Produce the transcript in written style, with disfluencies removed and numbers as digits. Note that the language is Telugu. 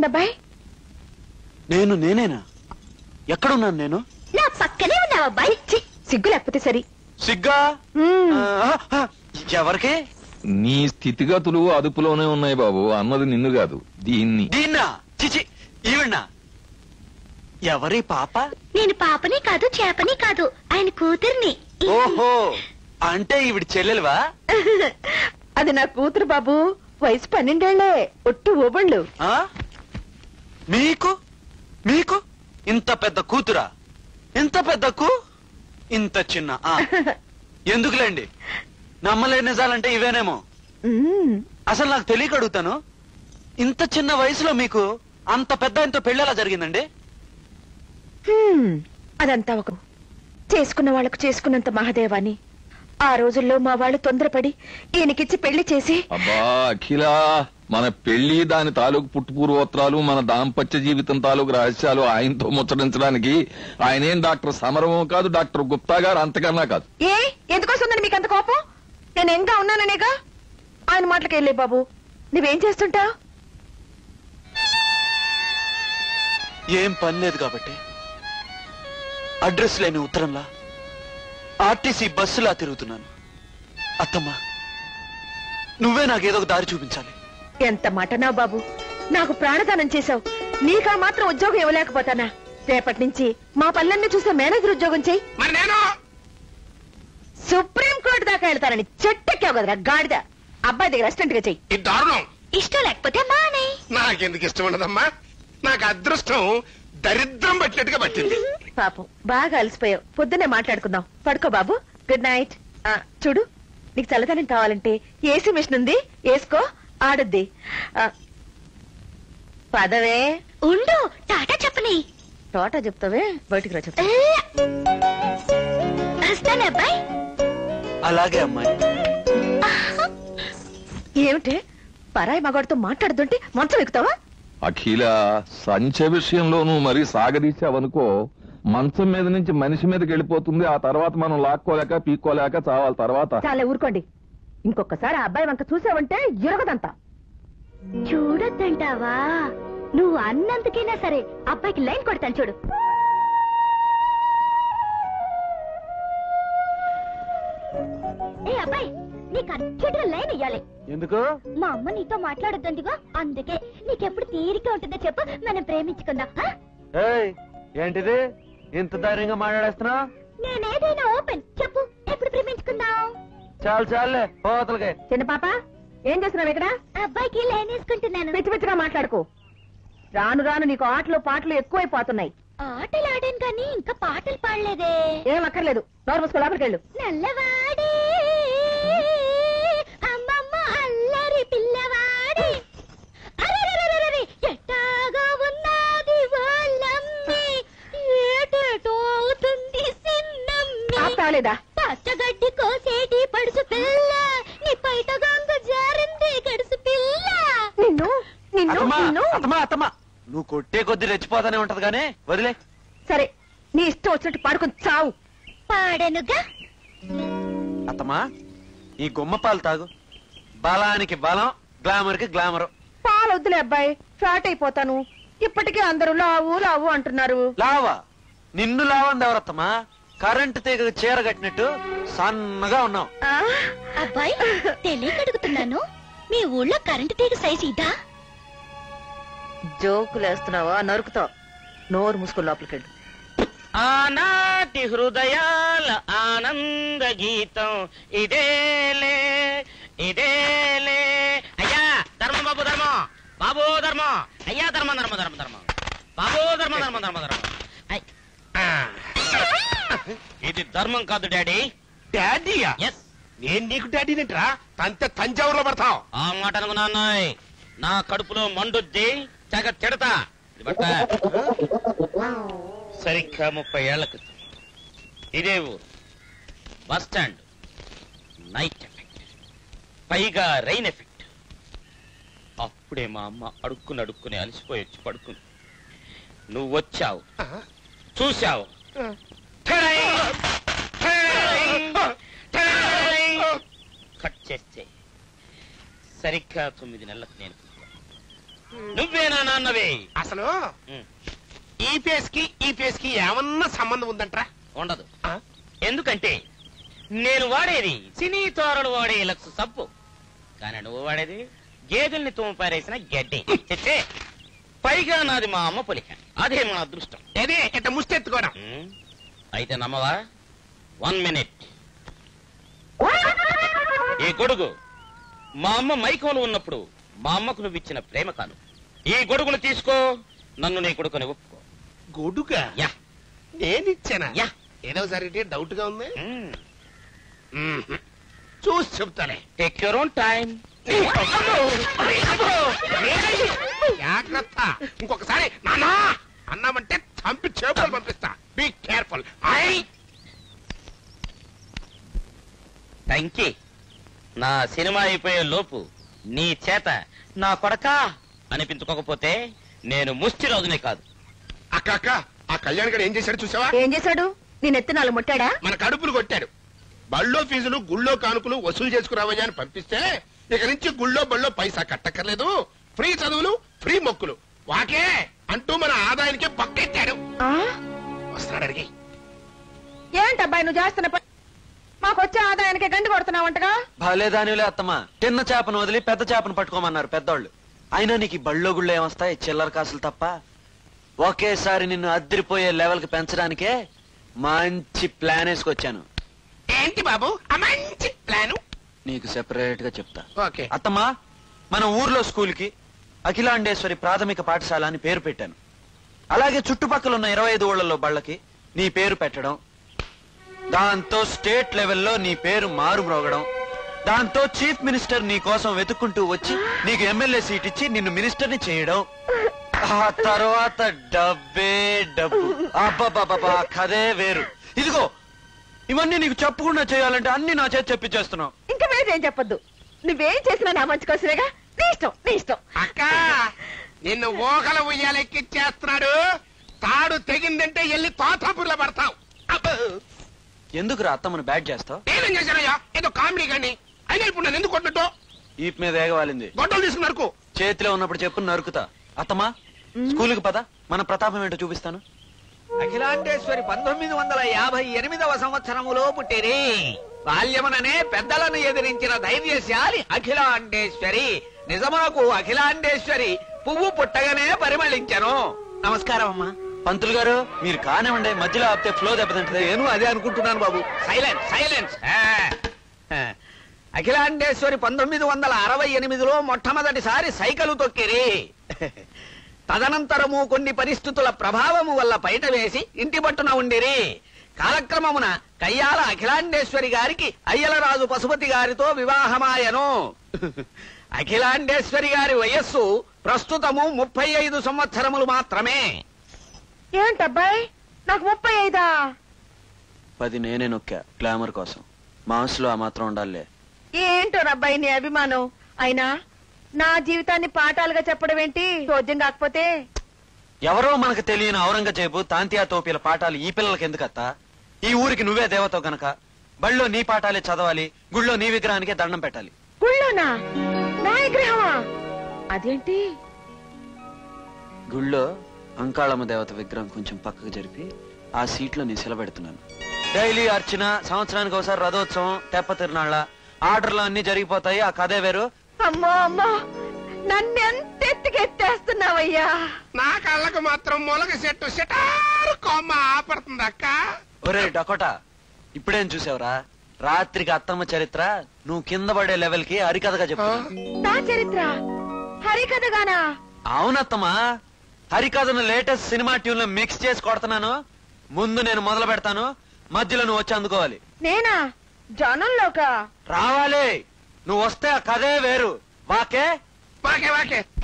అబ్బాయి? నేనేనా? ఎక్కడున్నాను నేను? నా పక్కనే ఉన్నావు అబ్బాయి. సిగ్గు లేకపోతే సరి. సిగ్గా? ఎవరికి? నీ స్థితిగతులు అదుపులోనే ఉన్నాయి బాబు. అన్నది నిన్ను కాదు, దీన్నా. చిచి, ఈవిడ్నా? ఎవరి పాప? నేను పాపని కాదు, చేపని కాదు, ఆయన కూతుర్ని. ఓహో, అంటే ఈవిడ చెల్లెలువా? అది నా కూతురు బాబు. వయసు 12 ఏళ్లే. ఒట్టు ఓబళ్ళు. మీకు మీకు ఇంత పెద్ద కూతురా? ఇంత పెద్దకు ఇంత చిన్న? ఎందుకులేండి, నమ్మలే నిజాలంటే ఇవేనేమో. అసలు నాకు తెలియక అడుగుతాను, ఇంత చిన్న వయసులో మీకు అంత పెద్ద ఇంత పెళ్ళెలా జరిగిందండి? అదంతా ఒక చేసుకున్న వాళ్ళకు చేసుకున్నంత మహాదేవాని. ఆ రోజుల్లో మా వాళ్ళు తొందరపడి ఈయనకిచ్చి పెళ్లి చేసి. అబ్బా అఖిలా, మన పెళ్లి, దాని తాలూకు పుట్టుపూర్వోత్తరాలు, మన దాంపత్య జీవితం తాలూకు రహస్యాలు ఆయనతో ముచ్చరించడానికి ఆయనేం డాక్టర్ సమరమో కాదు, డాక్టర్ గుప్తా గారు అంతకన్నా కాదు. ఎందుకోసందని మీకు అంత కోపం? నేను ఎంగా ఉన్నాననేగా. ఆయన మాటలకి వెళ్ళే బాబు. నువ్వేం చేస్తుంటావు? ఏం పని లేదు కాబట్టి అడ్రస్ లేని ఉత్తరంలా ఆర్టీసీ బస్సులా తిరుగుతున్నాను. అత్తమ్మా, నువ్వే నాకేదో ఒక దారి చూపించాలి. ఎంత మాటనావు బాబు. నాకు ప్రాణదానం చేశావు, నీకా మాత్రం ఉద్యోగం ఇవ్వలేకపోతానా? రేపటి నుంచి మా పనులన్నీ చూసే మేనేజర్ ఉద్యోగం చెయ్యి. సుప్రీంకోర్టు దాకా వెళ్తానని చెట్టెక్కావు కదరా గాడిద. అబ్బాయి దగ్గర అసిస్టెంట్ గా చెయ్యి. ఇష్టం లేకపోతే మానే. నాకెందుకు ఇష్టం ఉండదమ్మా? నాకు అదృష్టం దరిద్రం పట్టినట్టుగా పట్టింది. పాపం బాగా అలసిపోయావు. పొద్దున్నే మాట్లాడుకుందాం. పడుకో బాబు. Good night. చూడు, నీకు చల్లదనం కావాలంటే ఏసీ మిషన్ ఉంది, వేసుకో, ఆడుద్ది. పదవే. ఉండు, టాటా చెప్పని. టాటా చెప్తావే, బయటికి రా. చెప్తా. అబ్బాయి. అలాగే అమ్మాయి. ఏమిటే పరాయి మగాడితో మాట్లాడుతుంటే మంచం ఎక్కుతావా? అఖిల, సంచ విషయంలోనూ మరి సాగదీశావనుకో, మంచం మీద నుంచి మనిషి మీదకి వెళ్ళిపోతుంది. ఆ తర్వాత మనం లాక్కోలేక పీక్కోలేక చావాలి. తర్వాత చాలా ఊరుకోండి. ఇంకొకసారి ఆ అబ్బాయి వంక చూసావంటే ఎరగదంతా. చూడొద్దంటావా? నువ్వు అన్నందుకైనా సరే అబ్బాయికి లైన్ కొడతాను చూడు. ఏ అబ్బాయి, నీకు అర్జెంటుగా లైన్ ఇయ్యాలి. ఎందుకు? మా అమ్మ నీతో మాట్లాడొద్దందిగా, అందుకే. నీకెప్పుడు తీరిక ఉంటుందో చెప్పు, మనం ప్రేమించుకుందాం. ఏంటిది ఇంత ధైర్యంగా మాట్లాడేస్తున్నా? నేనేదైనా ఓపెన్ చెప్పు, ఎప్పుడు ప్రేమించుకుందాం? చాలే పోతలకే. చిన్న పాప, ఏం చేస్తున్నావు ఇక్కడ? అబ్బాయికి లైన్ వేసుకుంటున్నాను. పిచ్చి పిచ్చిగా మాట్లాడుకో. రాను రాను నీకు ఆటలు పాటలు ఎక్కువైపోతున్నాయి. ఆటలు ఆడాను కానీ ఇంకా పాటలు పాడలేదే. ఏం అక్కర్లేదు, నోరు మూసుకో, లోపలికి వెళ్ళు. నల్లవాడే అమ్మమ్మ అల్లరి పిల్లవాడే, ఎట్టాగా ఉన్నది వాళ్ళమ్మి, ఏటేటోతుంది సిన్నమ్మి. ఆపలేదా? పచ్చగడ్డి కోసేటి పడుసు పిల్ల, నీ పైట గంగ జారింది గడుసు పిల్ల. నిన్ను నువ్వు కొట్టే కొద్ది రెచ్చిపోతానే ఉంటది గానీ వదిలే. సరే, నీ ఇష్టం వచ్చినట్టు పాడుకొని చావు. పాడనుగా. అత్తమ్మా, ఈ గుమ్మ పాలు తాగు. బలానికి బలం, గ్లామర్ కి గ్లామర్. పాలు వద్దులే అబ్బాయి, ఫ్లాట్ అయిపోతాను. ఇప్పటికే అందరూ లావు లావు అంటున్నారు. లావా? నిన్ను లావంది ఎవరత్తమ్మా? కరెంటు తీగ చీర కట్టినట్టు సన్నగా ఉన్నావు. అబ్బాయి, తెలియక అడుగుతున్నాను, మీ ఊళ్ళో కరెంటు తీగ సైజు ఇదా? జోకులేస్తున్నావా? నరుకుతావు. నోరు మూసుకో, లోపలికి వెళ్ళు. ఆనాటి హృదయాల ఆనంద గీతం ఇదేలే ఇదేలే. అయ్యా ధర్మం బాబు, ధర్మం బాబు, ధర్మం అయ్యా, ధర్మం ధర్మం ధర్మం ధర్మం బాబు, ధర్మం ధర్మం ధర్మం ధర్మం. ఇది ధర్మం కాదు డాడీ. డాడీయా? ఎస్. నేను నీకు డాడీనేట్రా? తంతే తంజావూరులో పడతావు. ఆ మాట అనుకున్నాయి. నా కడుపులో మండుద్ది, తెగ తిడతా. సరిగ్గా 30 ఏళ్ల క్రితం ఇదే ఊరు, బస్ స్టాండ్, నైట్ ఎఫెక్ట్, పైగా రైన్ ఎఫెక్ట్. అప్పుడే మా అమ్మ అడుక్కుని అలసిపోయి వచ్చి పడుకుంది. నువ్వు వచ్చావు, చూశావు, కట్ చేస్తే సరిగ్గా 9 నెలలకు నేను నువ్వే నా నాన్నవే. అసలు ఈ ఫేస్ కి ఏమన్నా సంబంధం ఉందంట్రా? ఉండదు. ఎందుకంటే నేను వాడేది సినీ తోరలు వాడే లక్స్ సబ్బు, కానీ నువ్వు వాడేది గేదెల్ని తుమ్ము పారేసిన గడ్డి. చెచ్చే, పైగా నాది మా అమ్మ పొలిక. అదే మా అదృష్టం. ఏదే ఇట్ట ముష్టెత్తుకోవడం. అయితే నమ్మవా? 1 minute. ఈ గొడుగు మా అమ్మ మైకంలో ఉన్నప్పుడు మా అమ్మకు నువ్వు ఇచ్చిన ప్రేమ కాను. ఈ గొడుగును తీసుకో, నన్ను నీ కొడుకుని ఒప్పుకో. గొడుగా? యా. నేనిచ్చానా? యా. ఏదో సరే డౌట్ గా ఉంది. చూసి చెప్తానే. Take your own time. జాగ్రత్త. ఇంకొకసారి నానా అన్నామంటే చంపి చేపలు పంపిస్తా. Be careful. థ్యాంక్. నా సినిమా అయిపోయే లోపు నీ చేత నా కొడకా అనిపించుకోకపోతే నేను ముష్టి రోజునే కాదు. అక్క అక్క, ఆ కళ్యాణ్ గారు ఏం చేశాడు చూసావా? ఏం చేశాడు? నేను ఎత్తి నాలుగు ముట్టాడా? మన కడుపులు కొట్టాడు. బళ్ళో ఫీజులు గుళ్ళో కానుకలు వసూలు చేసుకురావయ్యా అని పంపిస్తే ఇక నుంచి గుళ్ళో బళ్ళో పైసా కట్టక్కర్లేదు, ఫ్రీ చదువులు, ఫ్రీ మొక్కులు వాకే అంటూ మన ఆదాయానికి పక్కెట్టాడు. వస్తున్నాడు అడిగి. ఏంటబ్బాయి నువ్వు చేస్తున్న పని? మాకొచ్చే ఆదాయానికి గండి కొడుతున్నావంటగా? భలేదానిలే అత్తమ్మా, చిన్న చేపను వదిలి పెద్ద చేపను పట్టుకోమన్నారు పెద్దోళ్ళు. అయినా నీకు బళ్ళో గుళ్ళో ఏమొస్తాయి? చిల్లర కాసులు తప్ప. ఒకేసారి నిన్ను అద్దరిపోయే లెవెల్ కి పెంచడానికే మంచి ప్లాన్ వేసుకొచ్చాను. ఏంటి బాబు ఆ మంచి ప్లాను? నీకు సెపరేట్ గా చెప్తా. ఓకే. అత్తమ్మా, మన ఊర్లో స్కూల్ కి అఖిలాండేశ్వరి ప్రాథమిక పాఠశాల అని పేరు పెట్టాను. అలాగే చుట్టుపక్కల ఉన్న 25 ఊళ్ళల్లో బళ్ళకి నీ పేరు పెట్టడం, దాంతో స్టేట్ లెవెల్లో నీ పేరు మారు మ్రోగడం, దాంతో చీఫ్ మినిస్టర్ నీ కోసం వెతుక్కుంటూ వచ్చి నీకు ఎమ్మెల్యే సీట్ ఇచ్చి నిన్ను మినిస్టర్ని చేయడం, ఆ తర్వాత డబ్బే డబ్బు. అబ్బాబాబా, కదే వేరు. ఇదిగో ఇవన్నీ నీకు చెప్పకుండా చేయాలంటే అన్ని నా చేతి చెప్పించేస్తున్నావు. ఇంకా మీరేం చెప్పొద్దు. నువ్వేం చేసినా నా మంచి కోసమేగా. నీ ఇష్టం, నీ ఇష్టం. అక్క, నిన్ను ఊహల ఉయ్యాలెక్కిచ్చేస్తున్నాడు. తాడు తెగిందంటే వెళ్ళి తోతాపూర్లో పడతావు. ఎందుకురా అత్తమ్మను బ్యాట్ చేస్తావు? నేనేం చేశానయ్యా? ఏదో కామెడీ కానీ అయినా ఇప్పుడు నన్ను ఎందుకు కొట్టినట్టు? ఈప్ మీద ఏగవాలింది. గొడ్డలు తీసుకుని నరుకు. చేతిలో ఉన్నప్పుడు చెప్పు నరుకుతా. అత్తమ్మా, స్కూలుకి పద, మన ప్రతాపం ఏంటో చూపిస్తాను. అఖిలాండేశ్వరి 1958వ సంవత్సరములో పుట్టిరి. బాల్యముననే పెద్దలను ఎదిరించిన ధైర్యశాలి అఖిలాండేశ్వరి. నిజమునకు అఖిలాండేశ్వరి పువ్వు పుట్టగానే పరిమళించెను. నమస్కారం అమ్మా. పంతులు గారు, మీరు కానివ్వండి, మధ్యలో ఆపితే ఫ్లో దెబ్బతింటది. నేను అదే అనుకుంటున్నాను బాబు. Silence silence. అఖిలాండేశ్వరి 1968లో మొట్టమొదటిసారి సైకిల్ తొక్కిరి. తదనంతరము కొన్ని పరిస్థితుల ప్రభావము వల్ల బయట వేసి ఇంటి పట్టున ఉండిరి. కాలక్రమమున కయ్యాల అఖిలాండేశ్వరి గారికి అయ్యలరాజు పశుపతి గారితో వివాహమాయను. అఖిలాండేశ్వరి గారి వయస్సు ప్రస్తుతము 35 సంవత్సరములు మాత్రమే. ఏంటబ్బాయి, నాకు 35? 10 నేనే నొక్కా గ్లామర్ కోసం. మనసులో ఆ మాత్రం ఉండాలే. ఏంటో రబ్బాయి నీ అభిమానం. అయినా నా జీవితాన్ని పాఠాలుగా చెప్పడం ఏంటి? చోద్యం కాకపోతే. ఎవరో మనకు తెలియని ఔరంగజేబు తాంతియా తోపిల పాఠాలు ఈ పిల్లలకి ఎందుకత్తా? ఈ ఊరికి నువ్వే దేవతో గనక బళ్ళో నీ పాఠాలే చదవాలి, గుళ్ళో నీ విగ్రహానికే దండం పెట్టాలి. గుళ్ళోనా? నా విగ్రహమా? అదేంటి? గుళ్ళో అంకాళమ్మ దేవత విగ్రహం కొంచెం పక్కకు జరిపి ఆ సీట్లో నీ సెలబెడుతున్నాను. డైలీ అర్చన, సంవత్సరానికి ఒకసారి రథోత్సవం, తెప్ప తిరునాళ్ళ, ఆర్డర్లు అన్ని జరిగిపోతాయి. ఆ కథే వేరు. అమ్మో అమ్మో, నన్నెంత ఎత్తుకెత్తేస్తున్నావయ్యా. నా కళ్ళకు మాత్రం మొలగ చెట్టు చెటారు కొమ్మ ఆపడుతుంది అక్క. ఒరే డకోటా, ఇప్పుడేం చూసావురా? రాత్రికి అత్తమ్మ చరిత్ర నువ్వు కింద పడే లెవెల్ కి హరికథగా చెప్పు. నా చరిత్ర హరికథగానా? అవునత్తమ్మా, హరికథను లేటెస్ట్ సినిమా ట్యూన్ లో మిక్స్ చేసి కొడుతున్నాను. ముందు నేను మొదలు పెడతాను, మధ్యలో నువ్వు వచ్చి అందుకోవాలి. నేనా? జనంలోక రావాలి. నువ్వు వస్తే ఆ కథే వేరు. వాకే వాకే వాకే